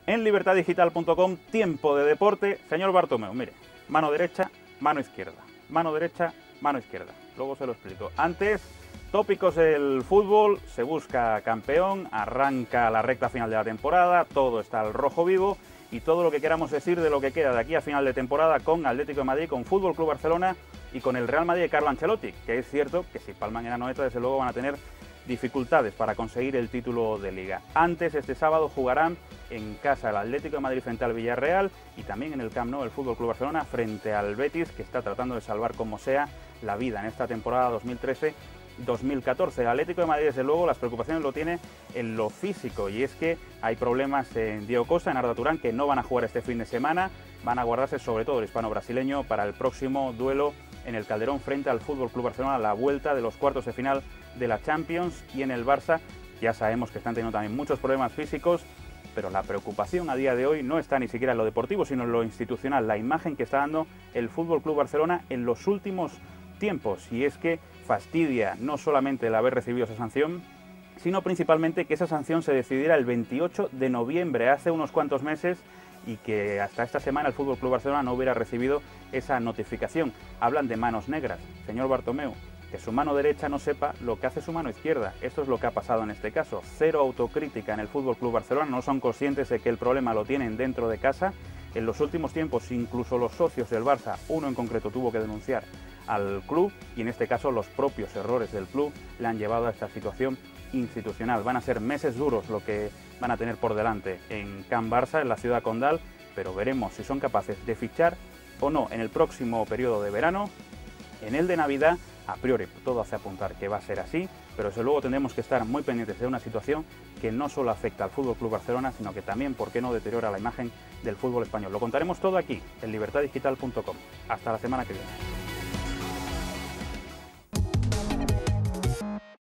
En libertaddigital.com, tiempo de deporte. Señor Bartomeu, mire, mano derecha, mano izquierda. Mano derecha, mano izquierda. Luego se lo explico. Antes, tópicos del fútbol, se busca campeón, arranca la recta final de la temporada, todo está al rojo vivo y todo lo que queramos decir de lo que queda de aquí a final de temporada con Atlético de Madrid, con Fútbol Club Barcelona y con el Real Madrid de Carlo Ancelotti, que es cierto que si palman en la noeta, desde luego van a tener dificultades para conseguir el título de Liga. Antes, este sábado, jugarán en casa el Atlético de Madrid frente al Villarreal y también en el Camp Nou el Fútbol Club Barcelona frente al Betis, que está tratando de salvar como sea la vida en esta temporada 2013-2014. El Atlético de Madrid, desde luego, las preocupaciones lo tiene en lo físico, y es que hay problemas en Diego Costa, en Arda Turán, que no van a jugar este fin de semana. Van a guardarse sobre todo el hispano-brasileño para el próximo duelo en el Calderón frente al Fútbol Club Barcelona, la vuelta de los cuartos de final de la Champions. Y en el Barça ya sabemos que están teniendo también muchos problemas físicos, pero la preocupación a día de hoy no está ni siquiera en lo deportivo, sino en lo institucional, la imagen que está dando el Fútbol Club Barcelona en los últimos tiempos. Y es que fastidia no solamente el haber recibido esa sanción, sino principalmente que esa sanción se decidiera el 28 de noviembre, hace unos cuantos meses, y que hasta esta semana el Fútbol Club Barcelona no hubiera recibido esa notificación. Hablan de manos negras. Señor Bartomeu, que su mano derecha no sepa lo que hace su mano izquierda. Esto es lo que ha pasado en este caso. Cero autocrítica en el Fútbol Club Barcelona. No son conscientes de que el problema lo tienen dentro de casa. En los últimos tiempos, incluso los socios del Barça, uno en concreto, tuvo que denunciar al club, y en este caso los propios errores del club le han llevado a esta situación institucional. Van a ser meses duros lo que van a tener por delante en Can Barça, en la ciudad condal, pero veremos si son capaces de fichar o no en el próximo periodo de verano. En el de Navidad, a priori, todo hace apuntar que va a ser así, pero desde luego tendremos que estar muy pendientes de una situación que no solo afecta al Fútbol Club Barcelona, sino que también, ¿por qué no?, deteriora la imagen del fútbol español. Lo contaremos todo aquí, en libertaddigital.com. Hasta la semana que viene.